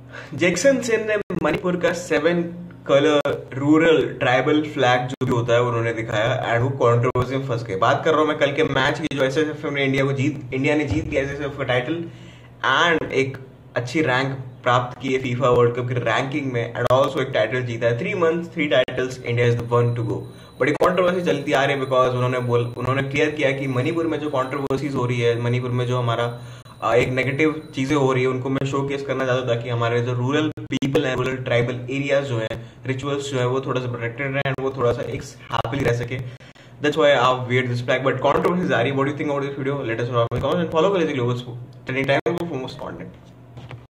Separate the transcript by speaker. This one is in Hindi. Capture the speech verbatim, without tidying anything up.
Speaker 1: जैक्सन सेन ने मणिपुर का seven colour rural tribal flag जो भी होता है उन्होंने दिखाया एंड वो कंट्रोवर्सी में फंस गए। बात कर रहा हूं मैं कल के मैच की जो एसएसएफ ने इंडिया को जीत इंडिया ने जीत लिया एसएसएफ का टाइटल एंड एक अच्छी रैंक प्राप्त की है फीफा वर्ल्ड कप की रैंकिंग में एंड ऑल्सो एक टाइटल जीता है। Three months three titles, India is the one to go. बड़ी कंट्रोवर्सी चलती आ रही है बिकॉज उन्होंने बोल उन्होंने क्लियर किया कि मणिपुर में जो कंट्रोवर्सीज हो रही है, मणिपुर में जो हमारा आ, एक नेगेटिव चीजें हो रही है उनको मैं शो केस करना चाहता हूँ ताकि हमारे जो रूरल पीपल है, रूरल ट्राइबल एरियाज जो है, रिचुअल्स जो है वो थोड़ा सा प्रोटेक्टेड रहे एंड वो थोड़ा सा एक हैप्पीली रह सके। That's why I've weared this flag. But controversies are. What do you think about this video? Let us know in the comments and follow Collegiate Global Trending Time for most content.